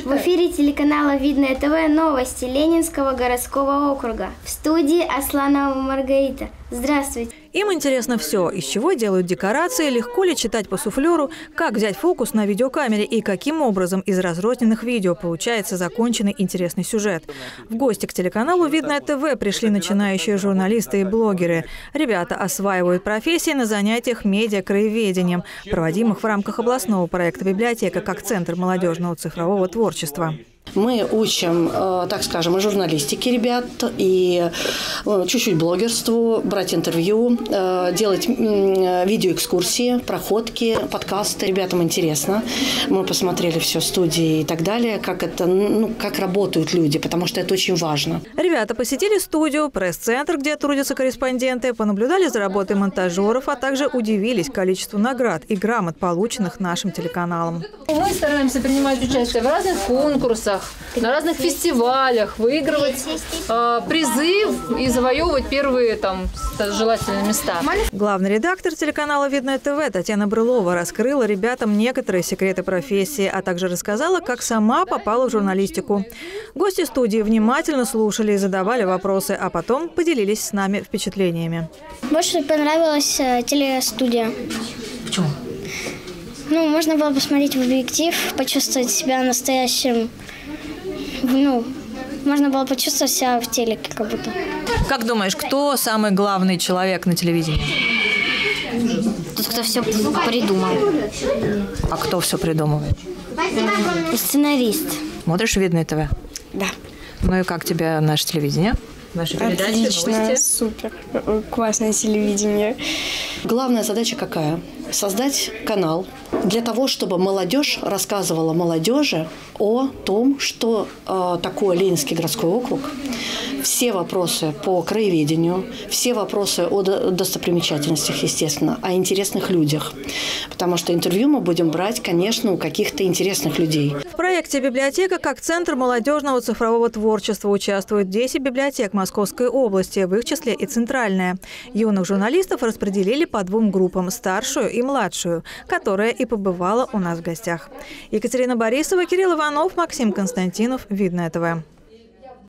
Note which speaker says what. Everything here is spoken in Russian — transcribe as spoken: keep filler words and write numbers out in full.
Speaker 1: В эфире телеканала «Видное ТВ» новости Ленинского городского округа. В студии Асланова Маргарита. Здравствуйте.
Speaker 2: Им интересно все, из чего делают декорации, легко ли читать по суфлеру, как взять фокус на видеокамере и каким образом из разрозненных видео получается законченный интересный сюжет. В гости к телеканалу «Видное ТВ» пришли начинающие журналисты и блогеры. Ребята осваивают профессии на занятиях медиакраеведением, проводимых в рамках областного проекта «Библиотека» как Центр молодежного цифрового творчества.
Speaker 3: Мы учим, так скажем, и журналистики ребят, и чуть-чуть блогерству, брать интервью, делать видеоэкскурсии, проходки, подкасты. Ребятам интересно. Мы посмотрели все студии и так далее, как это, ну, как работают люди, потому что это очень важно.
Speaker 2: Ребята посетили студию, пресс-центр, где трудятся корреспонденты, понаблюдали за работой монтажеров, а также удивились количеству наград и грамот, полученных нашим телеканалом.
Speaker 4: Мы стараемся принимать участие в разных конкурсах, на разных фестивалях, выигрывать э, призы и завоевывать первые там желательные места.
Speaker 2: Главный редактор телеканала «Видное ТВ» Татьяна Брылова раскрыла ребятам некоторые секреты профессии, а также рассказала, как сама попала в журналистику. Гости студии внимательно слушали и задавали вопросы, а потом поделились с нами впечатлениями.
Speaker 1: Больше понравилась э, телестудия.
Speaker 3: Почему?
Speaker 1: Ну, можно было посмотреть в объектив, почувствовать себя настоящим. Ну, можно было почувствовать себя в телеке как будто.
Speaker 2: Как думаешь, кто самый главный человек на телевидении?
Speaker 1: Тот, кто все придумал.
Speaker 2: А кто все придумывает?
Speaker 1: Сценарист.
Speaker 2: Смотришь «Видное ТВ»?
Speaker 1: Да.
Speaker 2: Ну и как тебе наше телевидение? Наши передачи,
Speaker 5: отлично,
Speaker 2: новости?
Speaker 5: супер, классное телевидение.
Speaker 3: Главная задача какая? Создать канал для того, чтобы молодежь рассказывала молодежи о том, что э, такое Ленинский городской округ, все вопросы по краеведению, все вопросы о достопримечательностях, естественно, о интересных людях. Потому что интервью мы будем брать, конечно, у каких-то интересных людей.
Speaker 2: В проекте «Библиотека» как Центр молодежного цифрового творчества участвуют десять библиотек Московской области, в их числе и центральная. Юных журналистов распределили по двум группам – старшую и младшую, которая и побывала у нас в гостях. Екатерина Борисова, Кирилл Иванов, Максим Константинов, «Видное ТВ».